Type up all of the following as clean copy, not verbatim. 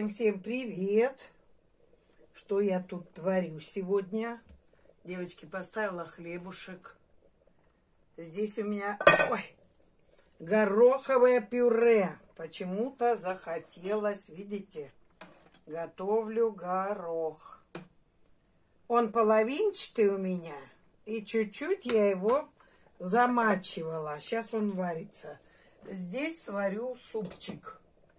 Всем привет! Что я тут творю сегодня? Девочки, поставила хлебушек. Здесь у меня гороховое пюре. Почему-то захотелось, видите, готовлю горох. Он половинчатый у меня, и чуть-чуть я его замачивала. Сейчас он варится. Здесь сварю супчик.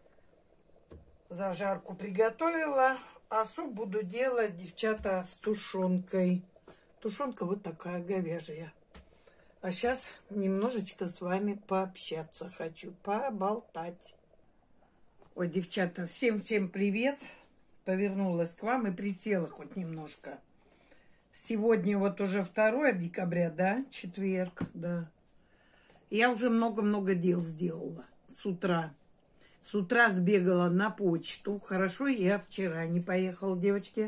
Зажарку приготовила, а суп буду делать, девчата, с тушенкой. Тушенка вот такая говяжья. А сейчас немножечко с вами пообщаться хочу, поболтать. Ой, девчата, всем привет. Повернулась к вам и присела хоть немножко. Сегодня вот уже 2 декабря, да, четверг, да. Я уже много-много дел сделала с утра. С утра сбегала на почту. Хорошо, я вчера не поехала, девочки.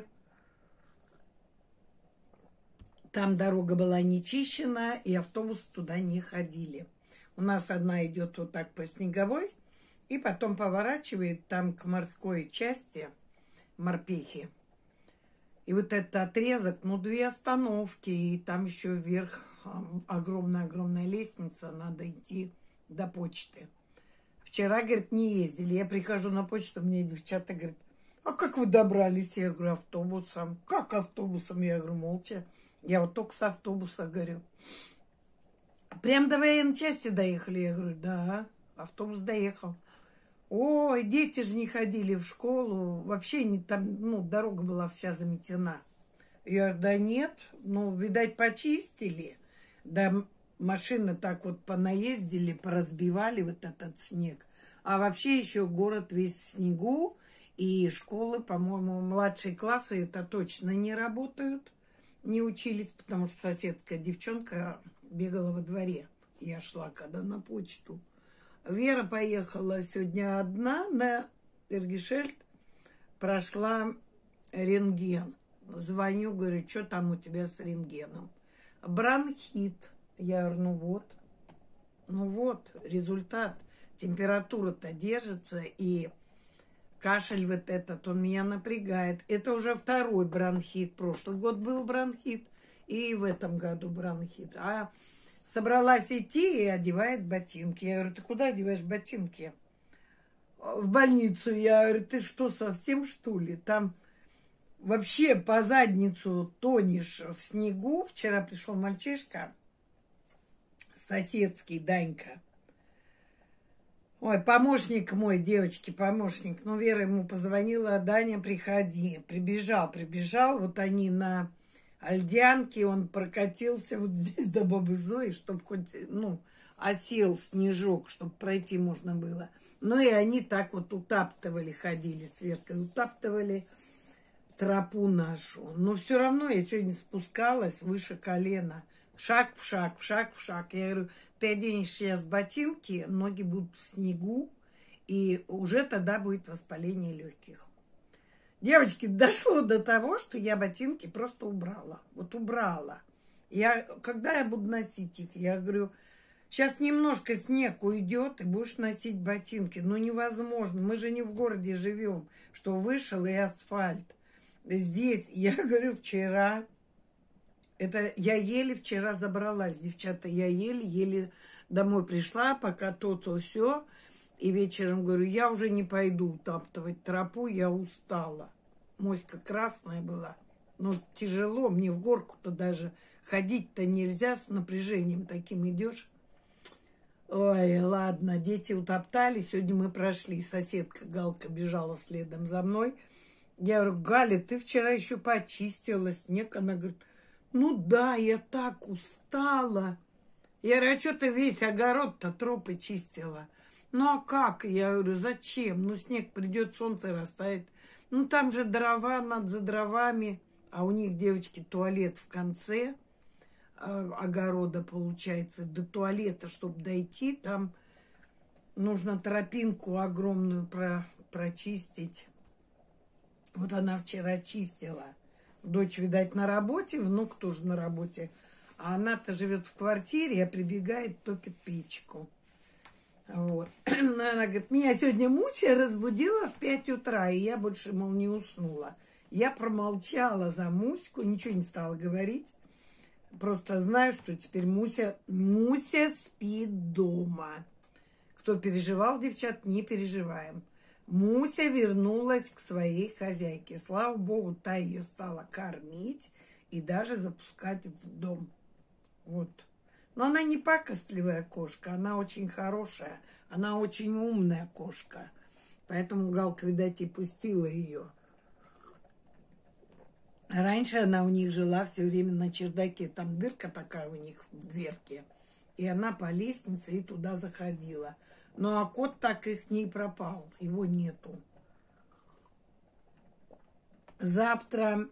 Там дорога была не чищена, и автобус туда не ходили. У нас одна идет вот так по Снеговой, и потом поворачивает там к морской части, Морпехи. И вот этот отрезок, 2 остановки, и там еще вверх огромная лестница, надо идти до почты. Вчера, говорит, не ездили. Я прихожу на почту, мне девчата говорят: а как вы добрались? Я говорю, автобусом. Как автобусом? Я говорю, молча. Я вот только с автобуса, говорю. Прям до военной части доехали? Я говорю, да, автобус доехал. Ой, дети же не ходили в школу. Вообще не там, дорога была вся заметена. Я говорю, да нет, видать, почистили. Да, машины так вот понаездили, поразбивали вот этот снег. А вообще еще город весь в снегу. И школы, по-моему, младшие классы это точно не работают. Не учились, потому что соседская девчонка бегала во дворе. Я шла когда на почту. Вера поехала сегодня одна на Эргишельд. Прошла рентген. Звоню, говорю, что там у тебя с рентгеном? Бронхит. Я говорю, ну вот, результат. Температура-то держится, и кашель вот этот, он меня напрягает. Это уже 2-й бронхит. Прошлый год был бронхит, и в этом году бронхит. А собралась идти и одевает ботинки. Я говорю, ты куда одеваешь ботинки? В больницу. Я говорю, ты что, совсем что ли? Там вообще по задницу тонешь в снегу. Вчера пришел мальчишка, соседский, Данька. Ой, помощник мой, девочки, помощник. Вера ему позвонила, Даня, приходи. Прибежал. Вот они на Альдянке, он прокатился вот здесь до бабы Зои, чтобы хоть, осел снежок, чтобы пройти можно было. И они так вот утаптывали, ходили с Веркой, утаптывали тропу нашу. Но все равно я сегодня спускалась выше колена. Шаг в шаг. Я говорю, ты оденешь сейчас ботинки, ноги будут в снегу, и уже тогда будет воспаление легких. Девочки, дошло до того, что я ботинки просто убрала. Вот убрала. Когда я буду носить их? Я говорю, сейчас немножко снег уйдет, и будешь носить ботинки. Невозможно. Мы же не в городе живем, что вышел и асфальт. Здесь, я говорю, вчера... Это я еле вчера забралась, девчата. Я еле домой пришла, пока то все. И вечером говорю, я уже не пойду утаптывать тропу, я устала. Моська красная была. Тяжело, мне в горку-то даже ходить-то нельзя, с напряжением таким идешь. Ой, ладно, дети утоптали, сегодня мы прошли. Соседка Галка бежала следом за мной. Я говорю, Галя, ты вчера еще почистила снег. Она говорит, да, я так устала. Я говорю, а что ты весь огород-то тропы чистила? А как? Я говорю, зачем? Снег придет, солнце растает. Там же дрова, надо за дровами. А у них, девочки, туалет в конце огорода получается. До туалета, чтобы дойти, там нужно тропинку огромную прочистить. Вот она вчера чистила. Дочь, видать, на работе, внук тоже на работе. А она-то живет в квартире, а прибегает, топит печку. Вот. Она говорит, меня сегодня Муся разбудила в 5 утра, и я больше, мол, не уснула. Я промолчала за Муську, ничего не стала говорить. Просто знаю, что теперь Муся спит дома. Кто переживал, девчат, не переживаем. Муся вернулась к своей хозяйке. Слава богу, та ее стала кормить и даже запускать в дом. Вот. Но она не пакостливая кошка, она очень хорошая, она очень умная кошка. Поэтому Галка, видать, и пустила ее. Раньше она у них жила все время на чердаке, там дырка такая у них в дверке. И она по лестнице и туда заходила. Ну, а кот так и с ней пропал, его нету. Завтра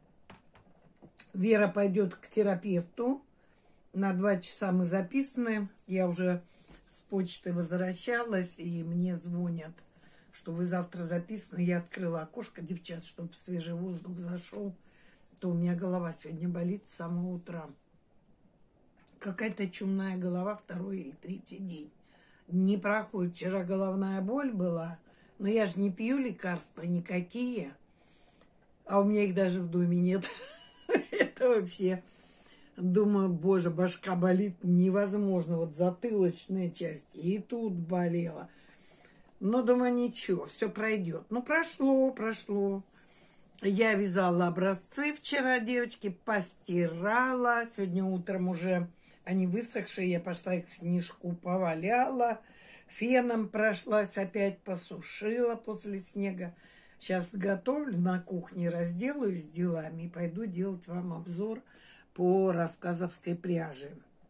Вера пойдет к терапевту. На 2 часа мы записаны. Я уже с почты возвращалась, и мне звонят, что вы завтра записаны. Я открыла окошко, девчат, чтобы свежий воздух зашел. То у меня голова сегодня болит с самого утра. Какая-то чумная голова 2-й или 3-й день. Не проходит. Вчера головная боль была, но я же не пью лекарства никакие. А у меня их даже в доме нет. Это вообще... Думаю, боже, башка болит невозможно. Вот затылочная часть. И тут болела. Но думаю, ничего, все пройдет. Ну, прошло. Я вязала образцы вчера, девочки, постирала. Сегодня утром уже они высохшие. Я пошла их в снежку поваляла. Феном прошлась, опять посушила после снега. Сейчас готовлю на кухне, разделаюсь с делами и пойду делать вам обзор по рассказовской пряже.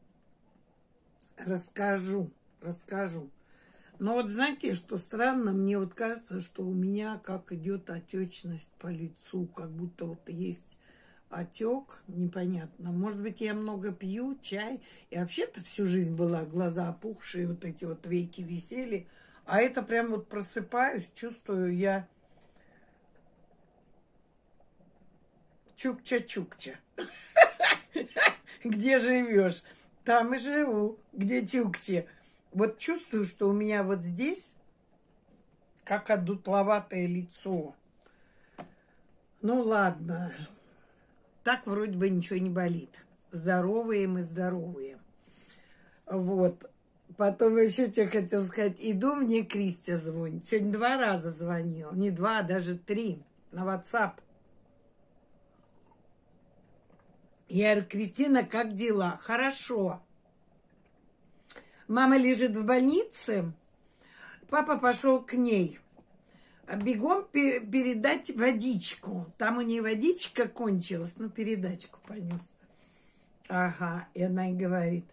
Расскажу. Но вот знаете, что странно? Мне вот кажется, что у меня как идет отечность по лицу, как будто вот есть отек, непонятно. Может быть, я много пью, чай. И вообще-то всю жизнь была, глаза опухшие, вот эти вот веки висели. А это прям вот просыпаюсь, чувствую я чукча-чукча. Где живешь? Там и живу. Где чукче? Вот чувствую, что у меня вот здесь как одутловатое лицо. Ну ладно. Так вроде бы ничего не болит. Здоровые мы, здоровые. Вот. Потом еще что хотела сказать. Иду, мне Кристия звонит. Сегодня 2 раза звонила. Не 2, а даже 3. На WhatsApp. Я говорю, Кристина, как дела? Хорошо. Мама лежит в больнице. Папа пошел к ней. Бегом передать водичку. Там у нее водичка кончилась. Ну, передачку понес. Ага. И она и говорит.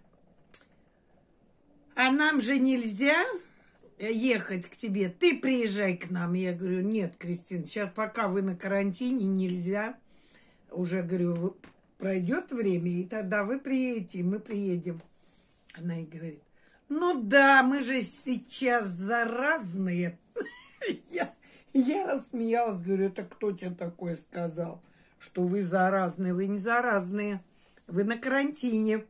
А нам же нельзя ехать к тебе. Ты приезжай к нам. Я говорю, нет, Кристина, сейчас пока вы на карантине, нельзя. Уже, говорю, пройдет время, и тогда вы приедете, и мы приедем. Она и говорит, ну да, мы же сейчас заразные. Я рассмеялась, говорю, это кто тебе такое сказал, что вы заразные? Вы не заразные, вы на карантине.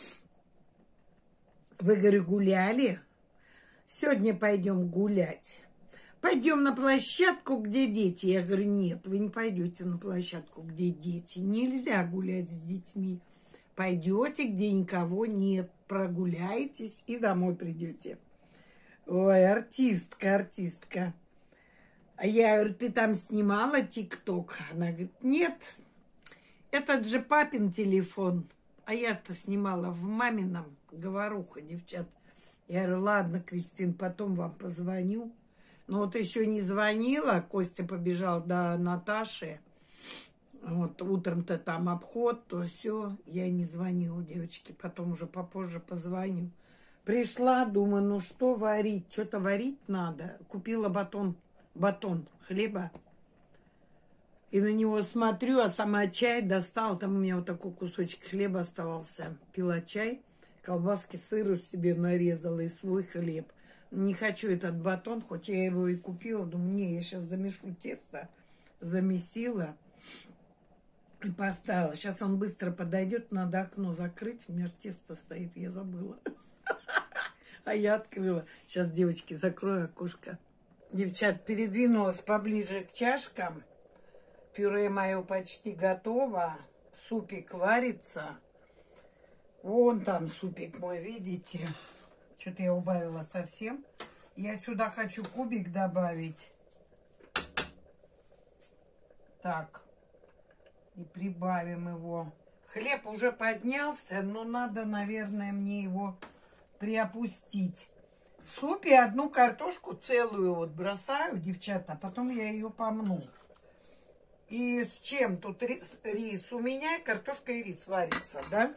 Вы, говорю, гуляли? Сегодня пойдем гулять. Пойдем на площадку, где дети. Я говорю, нет, вы не пойдете на площадку, где дети. Нельзя гулять с детьми. Пойдете, где никого нет, прогуляетесь и домой придете. Ой, артистка. А я говорю, ты там снимала ТикТок? Она говорит, нет, этот же папин телефон. А я-то снимала в мамином. Говоруха, девчат. Я говорю, ладно, Кристин, потом вам позвоню. Но вот еще не звонила. Костя побежал до Наташи. Вот утром-то там обход, то все. Я не звонила, девочки. Потом уже попозже позвоню. Пришла, думаю, ну что варить? Что-то варить надо. Купила батон хлеба. И на него смотрю, а сама чай достала. Там у меня вот такой кусочек хлеба оставался. Пила чай, колбаски, сыру себе нарезала и свой хлеб. Не хочу этот батон, хоть я его и купила. Думаю, не, я сейчас замешу тесто. Замесила и поставила. Сейчас он быстро подойдет, надо окно закрыть. У меня же тесто стоит, я забыла. А я открыла. Сейчас, девочки, закрою окошко. Девчат, передвинулась поближе к чашкам. Пюре мое почти готово. Супик варится. Вон там супик мой, видите? Что-то я убавила совсем. Я сюда хочу кубик добавить. Так. И прибавим его. Хлеб уже поднялся, но надо, наверное, мне его приопустить. В супе одну картошку целую вот бросаю, девчата, а потом я ее помну. И с чем? Тут рис у меня, картошка и рис варится, да?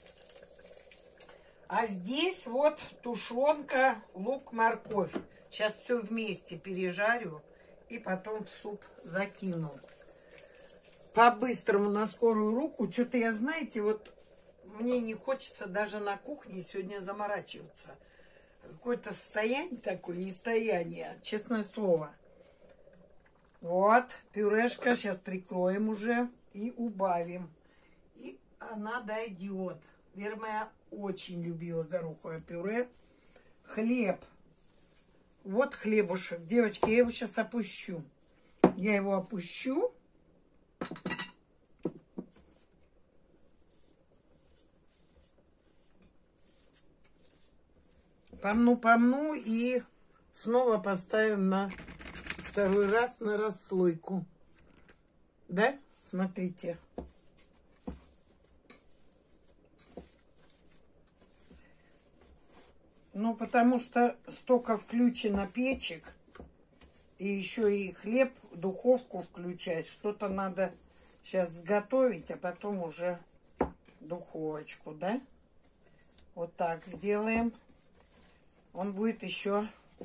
А здесь вот тушенка, лук, морковь. Сейчас все вместе пережарю и потом в суп закину. По-быстрому, на скорую руку. Что-то я, знаете, вот мне не хочется даже на кухне сегодня заморачиваться. Какое-то состояние такое, нестояние, честное слово. Вот, пюрешка, сейчас прикроем уже и убавим. И она дойдет. Вера моя очень любила гороховое пюре. Хлеб. Вот хлебушек. Девочки, я его сейчас опущу. Я его опущу. Помну и снова поставим на второй раз на расслойку. Да? Смотрите. Ну, потому что столько включено печек. И еще и хлеб, духовку включать. Что-то надо сейчас сготовить, а потом уже духовочку, да? Вот так сделаем. Он будет еще...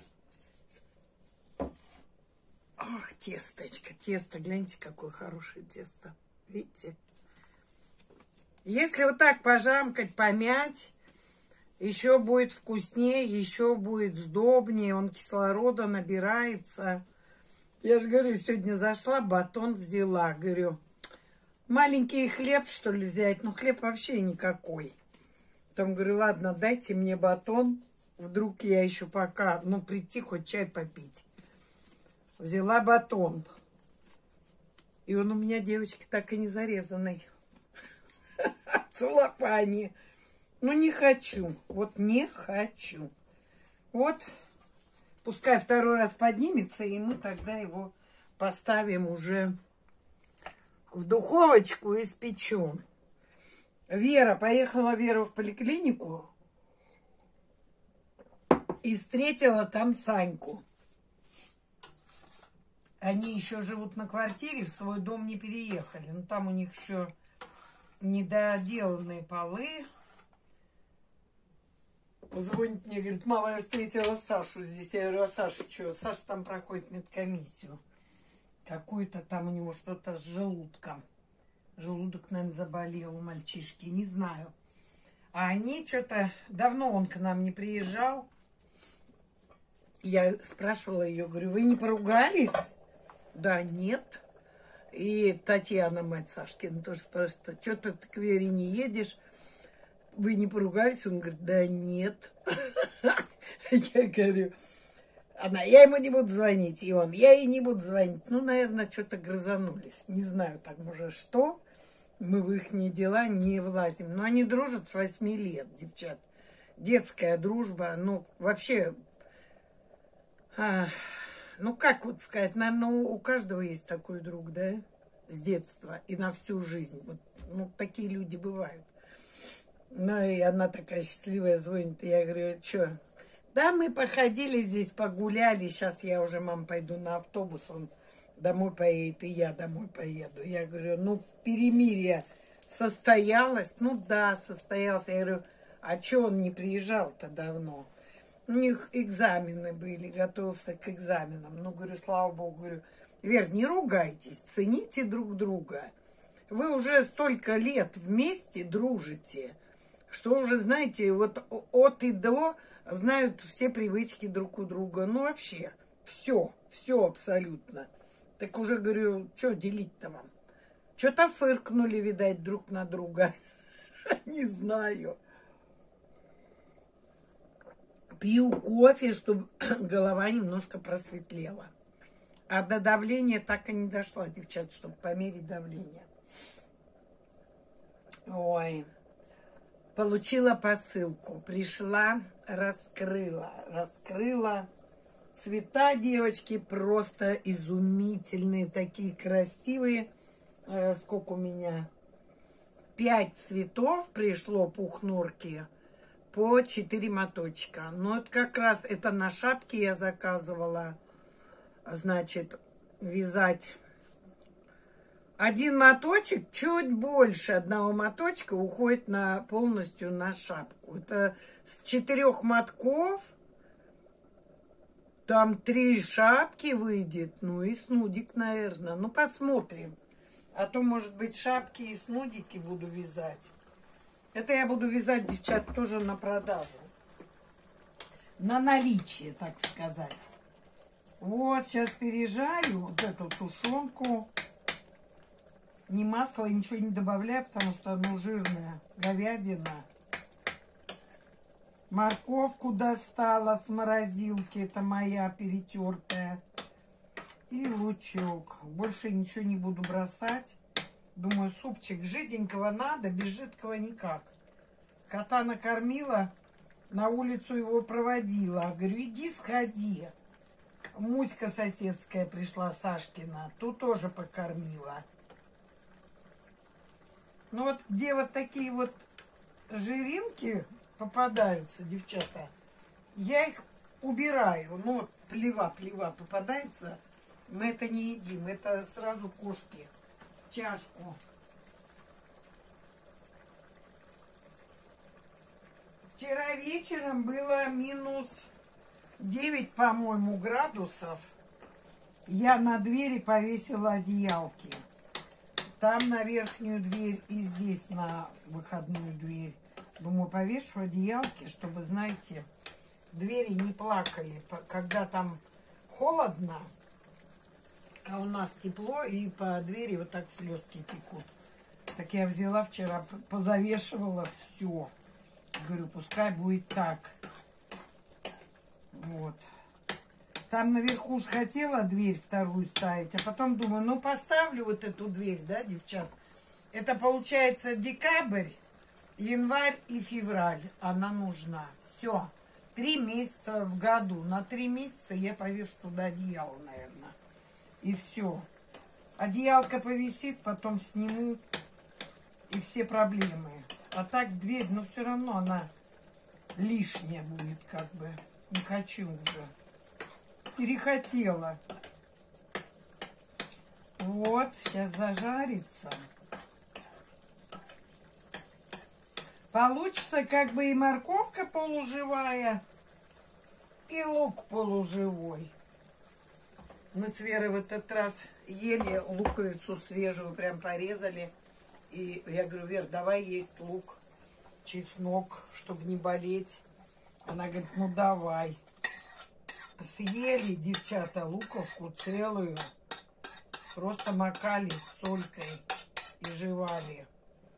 Ах, тесточка, тесто. Гляньте, какое хорошее тесто. Видите? Если вот так пожамкать, помять, еще будет вкуснее, еще будет сдобнее. Он кислорода набирается. Я же говорю, сегодня зашла, батон взяла. Говорю, маленький хлеб, что ли, взять? Ну, хлеб вообще никакой. Потом говорю, ладно, дайте мне батон. Вдруг я еще пока, ну, прийти хоть чай попить. Взяла батон. И он у меня, девочки, так и не зарезанный. Целлофане. Ну, не хочу. Вот не хочу. Вот. Пускай второй раз поднимется, и мы тогда его поставим уже в духовочку и испечем. Поехала Вера в поликлинику и встретила там Саньку. Они еще живут на квартире, в свой дом не переехали. Но там у них еще недоделанные полы. Звонит мне, говорит, мама, я встретила Сашу здесь. Я говорю, а Саша что? Саша там проходит медкомиссию. Какую-то там у него что-то с желудком. Желудок, наверное, заболел у мальчишки, не знаю. А они что-то... Давно он к нам не приезжал. Я спрашивала ее, говорю, вы не поругались? Да, нет. И Татьяна, мать Сашкина, тоже спрашивает, что ты к Вере не едешь? Вы не поругались? Он говорит, да нет. Я говорю, я ему не буду звонить. И он, я ей не буду звонить. Ну, наверное, что-то грызанулись. Не знаю, там уже что. Мы в их дела не влазим. Но они дружат с 8 лет, девчат. Детская дружба. Ну, вообще, ну, как вот сказать, наверное, у каждого есть такой друг, да, с детства и на всю жизнь. Вот, ну, такие люди бывают. Ну, и она такая счастливая звонит. И я говорю, что? Да, мы походили здесь, погуляли. Сейчас я уже, мам, пойду на автобус. Он домой поедет, и я домой поеду. Я говорю, ну, перемирие состоялось? Ну, да, состоялось. Я говорю, а что он не приезжал-то давно? У них экзамены были, готовился к экзаменам. Ну, говорю, слава богу, говорю, Вер, не ругайтесь, цените друг друга. Вы уже столько лет вместе дружите, что уже, знаете, вот от и до знают все привычки друг у друга. Ну, вообще, все абсолютно. Так уже, говорю, что делить-то вам? Что-то фыркнули, видать, друг на друга. Не знаю. Пью кофе, чтобы голова немножко просветлела. А до давления так и не дошла, девчат, чтобы померить давление. Ой. Получила посылку. Пришла, раскрыла. Цвета, девочки, просто изумительные, такие красивые. Сколько у меня? 5 цветов пришло, пухнурки, по 4 моточка. Но это как раз это на шапке я заказывала. Значит, вязать один моточек, чуть больше одного моточка уходит полностью на шапку. Это с 4 мотков. Там 3 шапки выйдет, ну и снудик, наверное. Ну, посмотрим. А то, может быть, шапки и снудики буду вязать. Это я буду вязать, девчат, тоже на продажу. На наличие, так сказать. Вот, сейчас пережарю вот эту тушенку. Ни масла, ничего не добавляю, потому что оно жирное. Говядина. Морковку достала с морозилки, это моя перетертая. И лучок. Больше ничего не буду бросать. Думаю, супчик жиденького надо, без жидкого никак. Кота накормила, на улицу его проводила. Говорю, иди сходи. Муська соседская пришла, Сашкина, ту тоже покормила. Ну вот где вот такие вот жиринки попадаются, девчата, я их убираю. Ну вот плева попадается, мы это не едим, это сразу кошки в чашку. Вчера вечером было минус 9, по-моему, градусов. Я на двери повесила одеялки. Там на верхнюю дверь и здесь на выходную дверь. Думаю, повешу одеялки, чтобы, знаете, двери не плакали. Когда там холодно, а у нас тепло, и по двери вот так слезки текут. Так я взяла вчера, позавешивала все. Говорю, пускай будет так. Вот. Там наверху уж хотела дверь вторую ставить, а потом думаю, ну поставлю вот эту дверь, да, девчат. Это получается декабрь, январь и февраль. Она нужна. Все. 3 месяца в году. На 3 месяца я повешу туда одеяло, наверное. И все. Одеялка повисит, потом сниму, и все проблемы. А так дверь, но все равно она лишняя будет, как бы. Не хочу уже. Перехотела. Вот, сейчас зажарится. Получится как бы и морковка полуживая, и лук полуживой. Мы с Верой в этот раз ели луковицу свежую, прям порезали. И я говорю, Вер, давай есть лук, чеснок, чтобы не болеть. Она говорит, ну давай. Съели, девчата, луковку целую. Просто макали с солькой и жевали.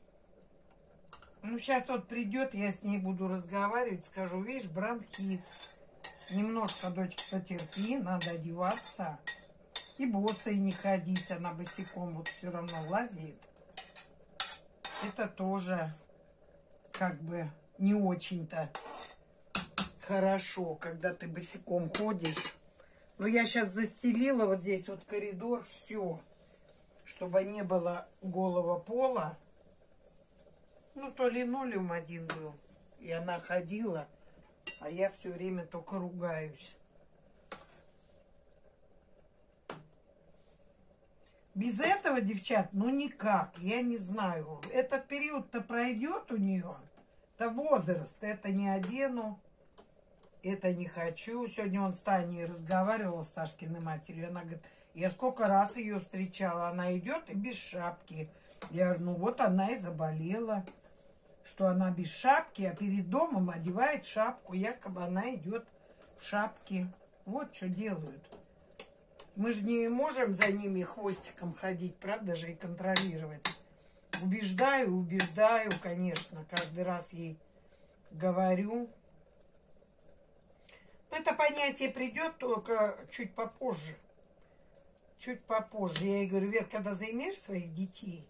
Ну, сейчас вот придет, я с ней буду разговаривать, скажу, видишь, бронхит. Немножко, дочка, потерпи, надо одеваться. И босой не ходить, она босиком вот все равно лазит. Это тоже как бы не очень-то хорошо, когда ты босиком ходишь. Но я сейчас застелила вот здесь вот коридор, все, чтобы не было голого пола. Ну, то линолеум один был, и она ходила, а я все время только ругаюсь. Без этого, девчат, ну никак, я не знаю. Этот период-то пройдет у нее, это возраст, это не одену, это не хочу. Сегодня он с Таней разговаривал, с Сашкиной матерью, она говорит, я сколько раз ее встречала, она идет и без шапки. Я говорю, ну вот она и заболела, что она без шапки, а перед домом одевает шапку, якобы она идет в шапке. Вот что делают. Мы же не можем за ними хвостиком ходить, правда же, и контролировать. Убеждаю, конечно, каждый раз ей говорю. Это понятие придет только чуть попозже. Чуть попозже. Я ей говорю, Вер, когда займешь своих детей,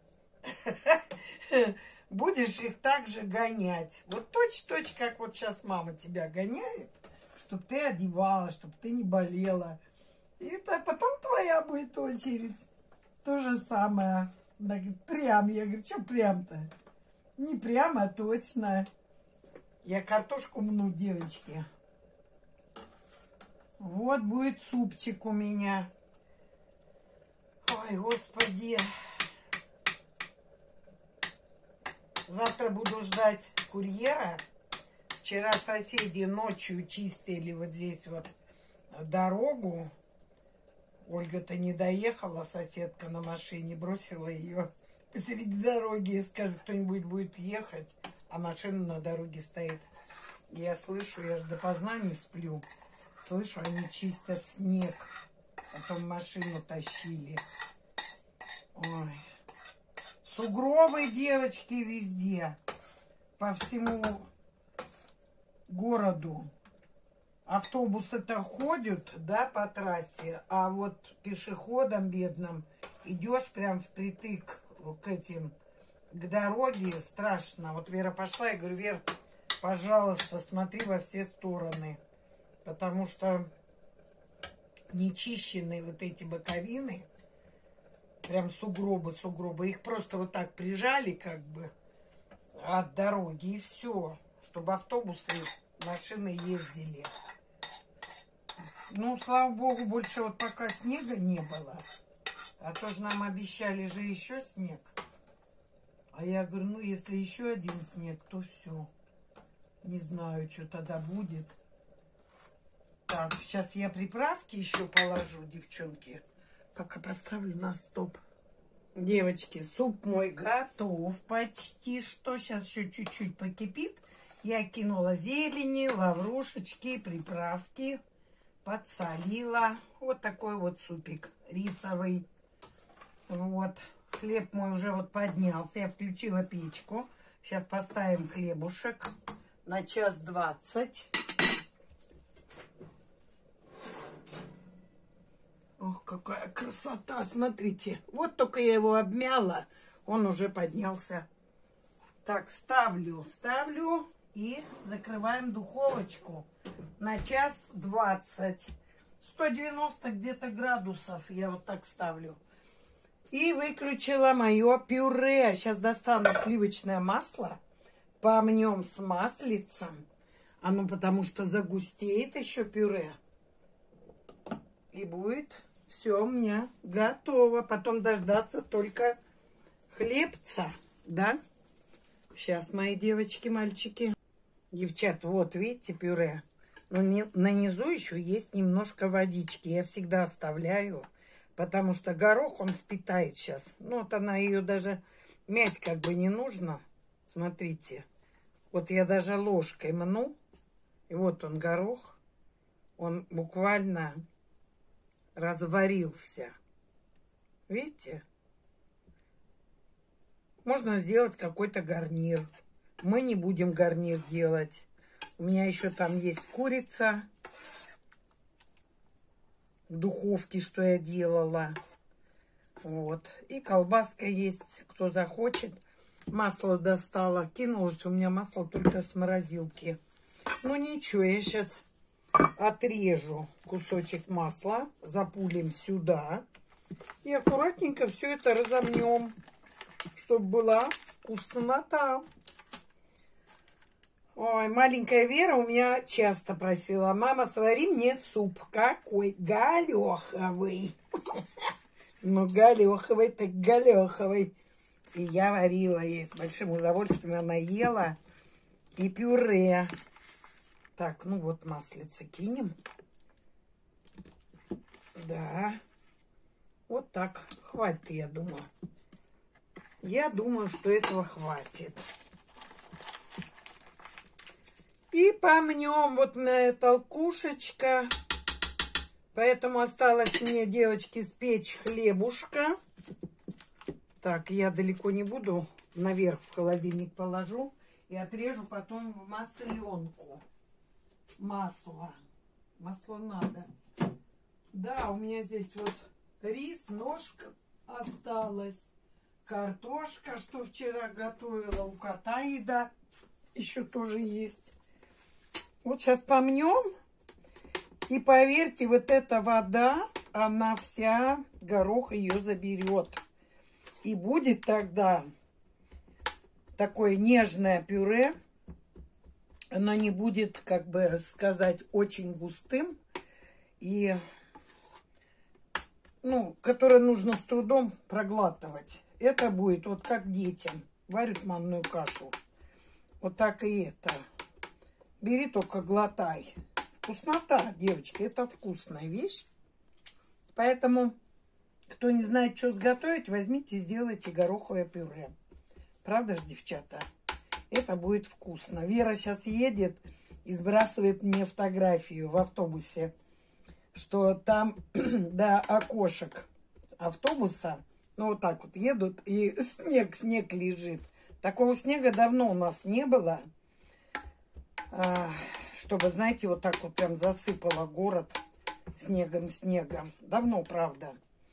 будешь их также гонять. Вот точь-точь, как вот сейчас мама тебя гоняет, чтобы ты одевалась, чтобы ты не болела. И так потом твоя будет очередь. То же самое. Она говорит, прям. Я говорю, что прям-то? Не прямо, а точно. Я картошку мну, девочки. Вот будет супчик у меня. Ой, господи. Завтра буду ждать курьера. Вчера соседи ночью чистили вот здесь вот дорогу. Ольга-то не доехала, соседка на машине, бросила ее посреди дороги. Скажет, кто-нибудь будет ехать, а машина на дороге стоит. Я слышу, я же допоздна не сплю. Слышу, они чистят снег. Потом машину тащили. Ой. Сугробы, девочки, везде. По всему городу. Автобусы-то ходят, да, по трассе, а вот пешеходам бедным идешь прям впритык к этим, к дороге, страшно. Вот Вера пошла, я говорю, Вер, пожалуйста, смотри во все стороны, потому что нечищенные вот эти боковины, прям сугробы, их просто вот так прижали как бы от дороги и все, чтобы автобусы, машины ездили. Ну, слава богу, больше вот пока снега не было. А то же нам обещали же еще снег. А я говорю, ну, если еще один снег, то все. Не знаю, что тогда будет. Так, сейчас я приправки еще положу, девчонки. Пока поставлю на стоп. Девочки, суп мой готов почти что. Сейчас еще чуть-чуть покипит. Я кинула зелени, лаврушечки, приправки. Подсолила. Вот такой вот супик рисовый. Вот. Хлеб мой уже вот поднялся. Я включила печку. Сейчас поставим хлебушек на 1:20. Ох, какая красота. Смотрите. Вот только я его обмяла. Он уже поднялся. Так, ставлю и закрываем духовочку на 1:20. 190 где-то градусов я вот так ставлю. И выключила мое пюре. Сейчас достану сливочное масло. Помнем с маслицем. Оно потому что загустеет еще пюре. И будет все у меня готово. Потом дождаться только хлебца. Да? Сейчас, мои девочки, мальчики. Девчат, вот видите пюре. Но на низу еще есть немножко водички. Я всегда оставляю. Потому что горох, он впитает сейчас. Ну, вот она ее даже мять как бы не нужно. Смотрите. Вот я даже ложкой мну. И вот он горох. Он буквально разварился. Видите? Можно сделать какой-то гарнир. Мы не будем гарнир делать. У меня еще там есть курица в духовке, что я делала. Вот. И колбаска есть, кто захочет. Масло достала. Кинулось у меня масло только с морозилки. Ну ничего, я сейчас отрежу кусочек масла. Запулим сюда. И аккуратненько все это разомнем, чтобы была вкуснота. Ой, маленькая Вера у меня часто просила: мама, свари мне суп. Какой? Гороховый. Ну, гороховый, так гороховый. И я варила ей с большим удовольствием. Она ела. И пюре. Так, ну вот маслице кинем. Да. Вот так. Хватит, я думаю. Я думаю, что этого хватит. И помнем вот моя толкушечка. Поэтому осталось мне, девочки, спечь хлебушка. Так, я далеко не буду. Наверх в холодильник положу. И отрежу потом в масленку. Масло. Масло надо. Да, у меня здесь вот рис, ножка осталась. Картошка, что вчера готовила. У кота еда еще тоже есть. Вот сейчас помнем. И поверьте, вот эта вода, она вся, горох ее заберет. И будет тогда такое нежное пюре. Оно не будет, как бы сказать, очень густым. И, ну, которое нужно с трудом проглатывать. Это будет вот как детям. Варят манную кашу. Вот так и это. Бери, только глотай. Вкуснота, девочки, это вкусная вещь. Поэтому, кто не знает, что сготовить, возьмите, сделайте гороховое пюре. Правда же, девчата? Это будет вкусно. Вера сейчас едет и сбрасывает мне фотографию в автобусе, что там до окошек автобуса, ну вот так вот едут, и снег лежит. Такого снега давно у нас не было. Чтобы, знаете, вот так вот прям засыпало город снегом. Давно, правда.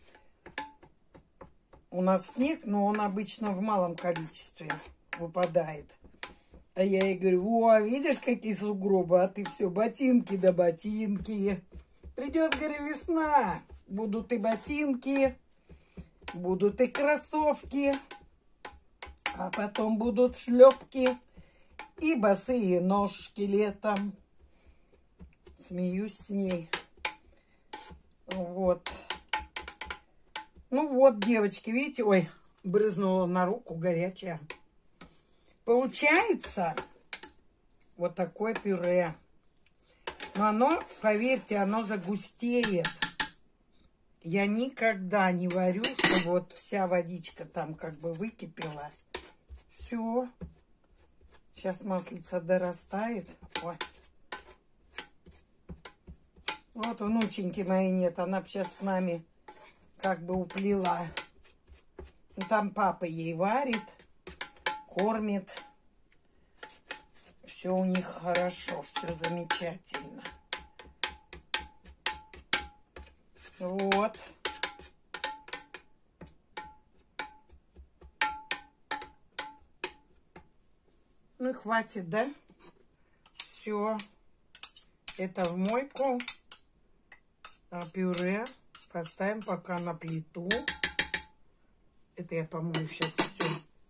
У нас снег, но он обычно в малом количестве выпадает. А я ей говорю: о, видишь, какие сугробы, а ты все, ботинки да ботинки. Придет, говорю, весна, будут и ботинки, будут и кроссовки, а потом будут шлепки. И босые ножки летом. Смеюсь с ней. Вот. Ну вот, девочки, видите? Ой, брызнула на руку, горячая. Получается вот такое пюре. Но оно, поверьте, оно загустеет. Я никогда не варю, чтобы вот вся водичка там как бы выкипела. Все. Сейчас маслица дорастает. Ой. Вот внученьки моей нет. Она бы сейчас с нами как бы уплела. Там папа ей варит, кормит. Все у них хорошо, все замечательно. Вот. Ну и хватит, да? Все. Это в мойку. А пюре поставим пока на плиту. Это я помою сейчас все.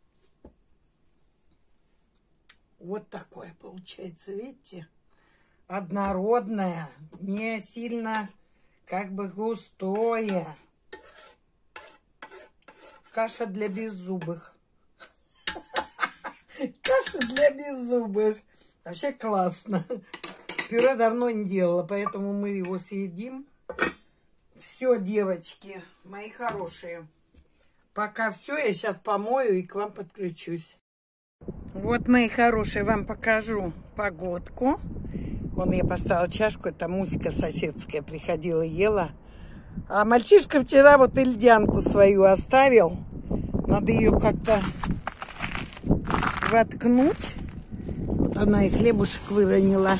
Вот такое получается, видите? Однородное, не сильно как бы густое. Каша для беззубых. Каша для беззубых. Вообще классно. Пюре давно не делала, поэтому мы его съедим. Все, девочки, мои хорошие. Пока все, я сейчас помою и к вам подключусь. Вот, мои хорошие, вам покажу погодку. Вон я поставила чашку, это Муська соседская приходила, ела. А мальчишка вчера вот льдянку свою оставил. Надо ее как-то воткнуть. Вот она и хлебушек выронила.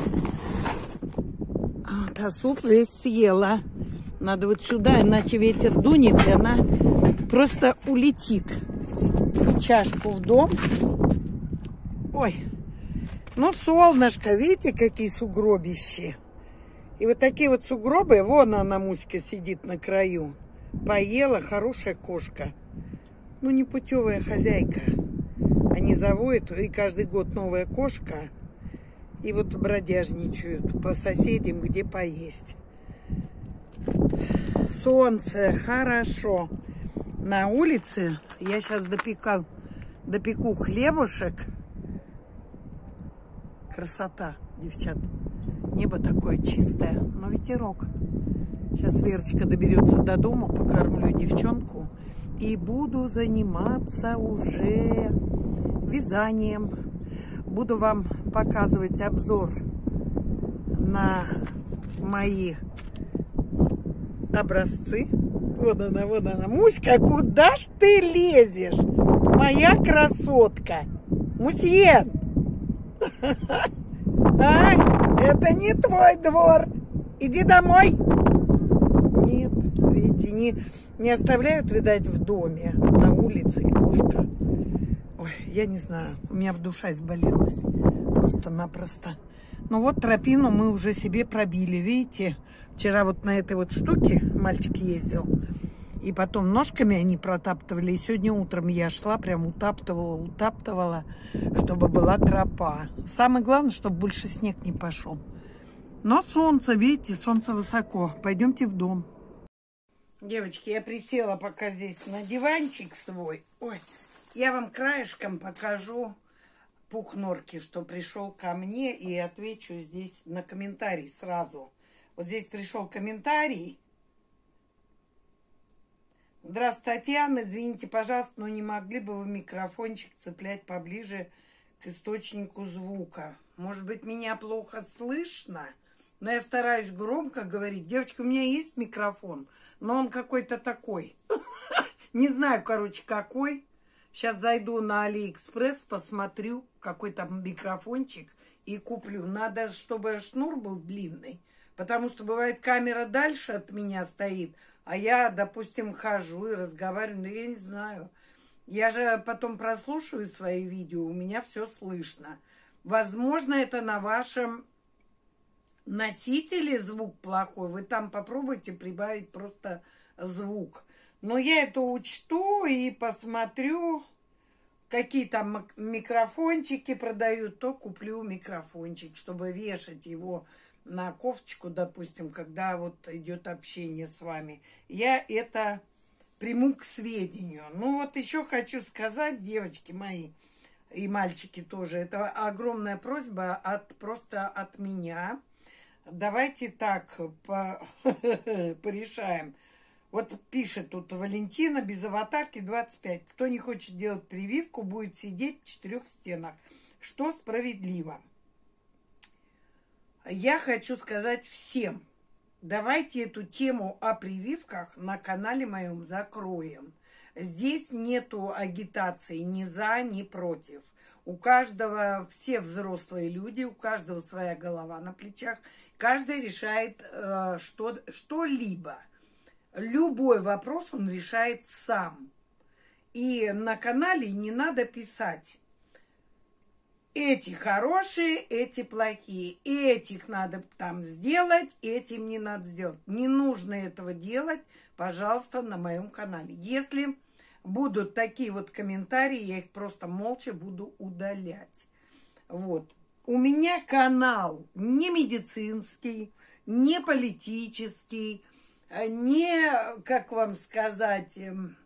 Вот, а суп весь съела. Надо вот сюда, иначе ветер дунет, и она просто улетит. Чашку в дом. Ой, ну солнышко, видите, какие сугробищи. И вот такие вот сугробы, вон она, Муська, сидит на краю. Поела, хорошая кошка. Ну, непутевая хозяйка. Они заводят, и каждый год новая кошка. И вот бродяжничают по соседям, где поесть. Солнце, хорошо. На улице я сейчас допеку хлебушек. Красота, девчат. Небо такое чистое, но ветерок. Сейчас Верочка доберется до дома, покормлю девчонку. И буду заниматься уже вязанием. Буду вам показывать обзор на мои образцы. Вот она. Муська, куда ж ты лезешь? Моя красотка. Мусьен. А? Это не твой двор. Иди домой. Нет, видите, не оставляют, видать, в доме, на улице кошка. Ой, я не знаю, у меня в душа изболелась просто-напросто. Ну вот тропину мы уже себе пробили, видите? Вчера вот на этой вот штуке мальчик ездил, и потом ножками они протаптывали, и сегодня утром я шла, прям утаптывала, чтобы была тропа. Самое главное, чтобы больше снег не пошел. Но солнце, видите, солнце высоко. Пойдемте в дом. Девочки, я присела пока здесь на диванчик свой. Ой, я вам краешком покажу пух Норки, что пришел ко мне, и отвечу здесь на комментарий сразу. Вот здесь пришел комментарий. Здравствуйте, Татьяна, извините, пожалуйста, но не могли бы вы микрофончик цеплять поближе к источнику звука? Может быть, меня плохо слышно, но я стараюсь громко говорить. Девочка, у меня есть микрофон, но он какой-то такой. Не знаю, короче, какой. Сейчас зайду на Алиэкспресс, посмотрю, какой там микрофончик, и куплю. Надо, чтобы шнур был длинный, потому что бывает, камера дальше от меня стоит, а я, допустим, хожу и разговариваю, но я не знаю. Я же потом прослушаю свои видео, у меня все слышно. Возможно, это на вашем носителе звук плохой. Вы там попробуйте прибавить просто звук. Но я это учту и посмотрю, какие там микрофончики продают, то куплю микрофончик, чтобы вешать его на кофточку, допустим, когда вот идет общение с вами. Я это приму к сведению. Ну вот еще хочу сказать, девочки мои и мальчики тоже, это огромная просьба просто от меня. Давайте так порешаем. Вот пишет тут Валентина, без аватарки 25. Кто не хочет делать прививку, будет сидеть в 4 стенах. Что справедливо. Я хочу сказать всем, давайте эту тему о прививках на канале моем закроем. Здесь нету агитации ни за, ни против. У каждого, все взрослые люди, у каждого своя голова на плечах. Каждый решает что-либо. Любой вопрос он решает сам. И на канале не надо писать: эти хорошие, эти плохие, этих надо там сделать, этим не надо сделать. Не нужно этого делать, пожалуйста, на моем канале. Если будут такие вот комментарии, я их просто молча буду удалять. Вот. У меня канал не медицинский, не политический, не, как вам сказать,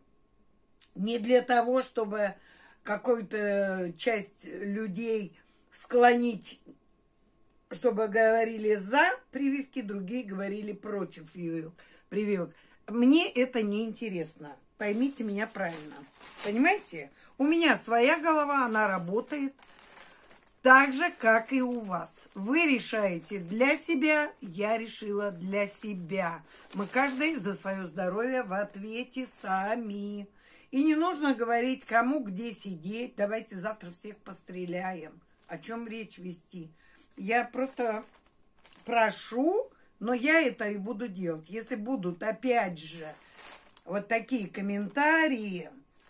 не для того, чтобы какую-то часть людей склонить, чтобы говорили за прививки, другие говорили против прививок. Мне это не интересно. Поймите меня правильно. Понимаете? У меня своя голова, она работает так же, как и у вас. Вы решаете для себя, я решила для себя. Мы каждый за свое здоровье в ответе сами. И не нужно говорить, кому где сидеть. Давайте завтра всех постреляем. О чем речь вести? Я просто прошу, но я это и буду делать. Если будут, опять же, вот такие комментарии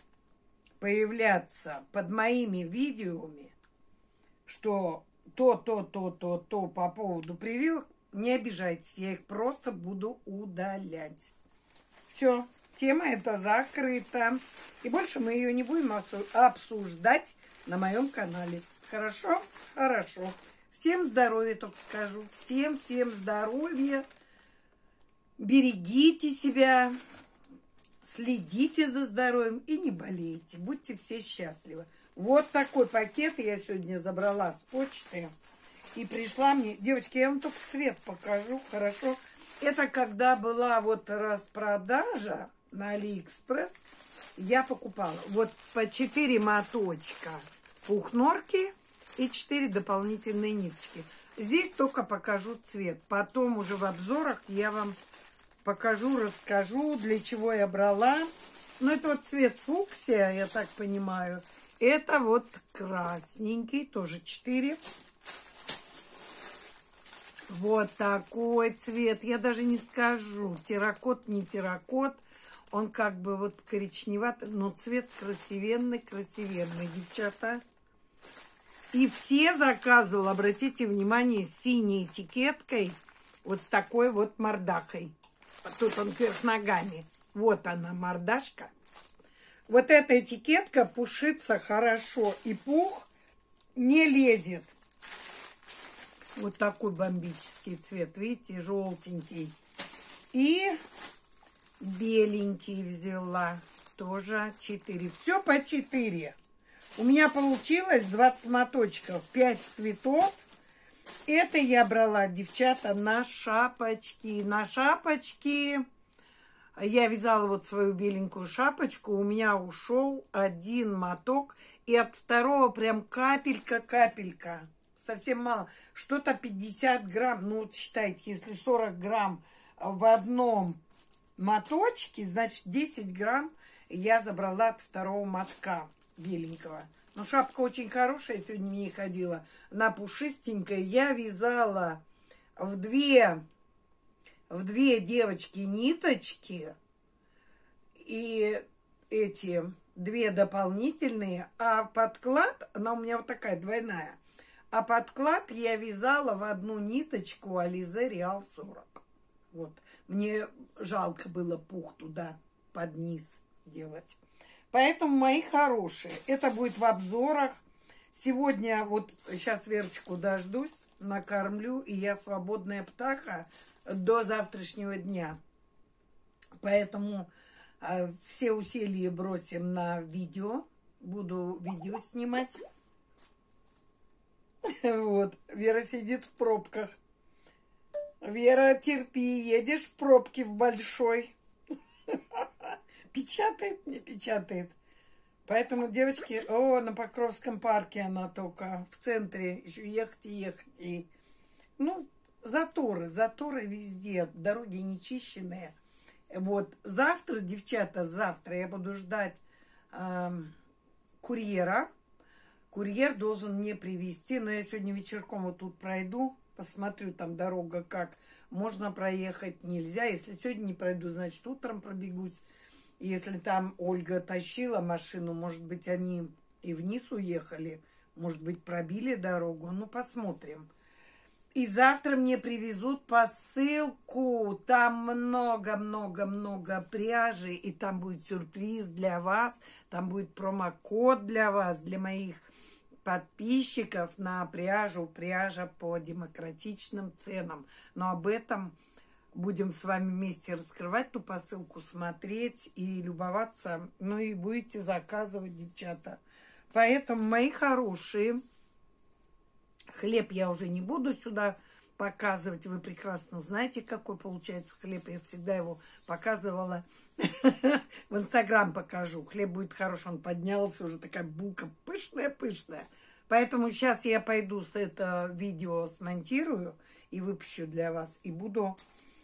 появляться под моими видеоми, что то по поводу прививок, не обижайтесь, я их просто буду удалять. Все, тема эта закрыта. И больше мы ее не будем обсуждать на моем канале. Хорошо? Хорошо. Всем здоровья, только скажу. Всем здоровья. Берегите себя. Следите за здоровьем и не болейте. Будьте все счастливы. Вот такой пакет я сегодня забрала с почты. И пришла мне... Девочки, я вам только цвет покажу, хорошо? Это когда была вот распродажа на Алиэкспресс, я покупала. Вот по 4 моточка пух Норки и 4 дополнительные ниточки. Здесь только покажу цвет. Потом уже в обзорах я вам покажу, расскажу, для чего я брала. Ну, это вот цвет фуксия, я так понимаю. Это вот красненький, тоже 4. Вот такой цвет. Я даже не скажу, терракот, не терракот. Он как бы вот коричневатый, но цвет красивенный, красивенный, девчата. И все заказывал, обратите внимание, с синей этикеткой, вот с такой вот мордахой. Тут он вверх ногами. Вот она, мордашка. Вот эта этикетка пушится хорошо, и пух не лезет. Вот такой бомбический цвет, видите, желтенький. И беленький взяла, тоже 4. Все по 4. У меня получилось 20 моточков, 5 цветов. Это я брала, девчата, на шапочки. На шапочки я вязала вот свою беленькую шапочку. У меня ушел 1 моток. И от второго прям капелька-капелька. Совсем мало. Что-то 50 грамм. Ну вот считайте, если 40 грамм в одном моточке, значит 10 грамм я забрала от второго мотка беленького. Но шапка очень хорошая, я сегодня в ней ходила. Она пушистенькая. Я вязала в две девочки ниточки. И эти 2 дополнительные. А подклад, она у меня вот такая двойная. А подклад я вязала в одну ниточку Ализе Реал 40. Вот. Мне жалко было пух туда под низ делать. Поэтому, мои хорошие, это будет в обзорах. Сегодня вот сейчас Верочку дождусь, накормлю, и я свободная птаха до завтрашнего дня. Поэтому все усилия бросим на видео. Буду видео снимать. Вот, Вера сидит в пробках. Вера, терпи, едешь в пробке в большой. Печатает, не печатает. Поэтому, девочки, на Покровском парке она только, в центре, еще ехать и ехать. Ну, заторы везде, дороги нечищенные. Вот, завтра, девчата, завтра я буду ждать курьера. Курьер должен мне привезти, но я сегодня вечерком вот тут пройду, посмотрю, там дорога как, можно проехать, нельзя. Если сегодня не пройду, значит, утром пробегусь. Если там Ольга тащила машину, может быть, они и вниз уехали, может быть, пробили дорогу, ну, посмотрим. И завтра мне привезут посылку, там много-много-много пряжи, и там будет сюрприз для вас, там будет промокод для вас, для моих подписчиков на пряжу, пряжа по демократичным ценам. Но об этом будем с вами вместе раскрывать ту посылку, смотреть и любоваться. Ну и будете заказывать, девчата. Поэтому, мои хорошие, хлеб я уже не буду сюда показывать. Вы прекрасно знаете, какой получается хлеб. Я всегда его показывала. В Инстаграм покажу. Хлеб будет хороший. Он поднялся, уже такая булка пышная-пышная. Поэтому сейчас я пойду с это видео смонтирую и выпущу для вас. И буду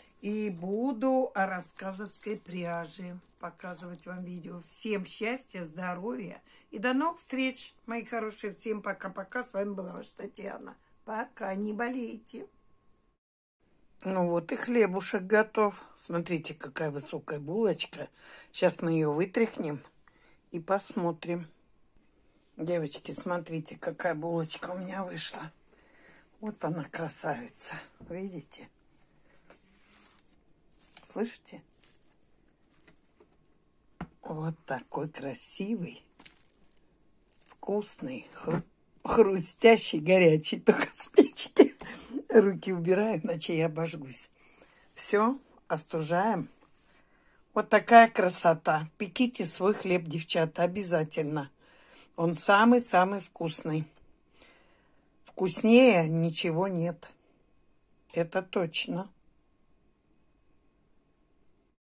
о рассказовской пряже показывать вам видео. Всем счастья, здоровья и до новых встреч, мои хорошие. Всем пока-пока. С вами была ваша Татьяна. Пока, не болейте. Ну вот и хлебушек готов. Смотрите, какая высокая булочка. Сейчас мы ее вытряхнем и посмотрим. Девочки, смотрите, какая булочка у меня вышла. Вот она, красавица. Видите? Слышите? Вот такой красивый, вкусный, хрустящий, горячий. Только с печки руки убираю, иначе я обожгусь. Все, остужаем. Вот такая красота. Пеките свой хлеб, девчата, обязательно. Он самый-самый вкусный. Вкуснее ничего нет. Это точно.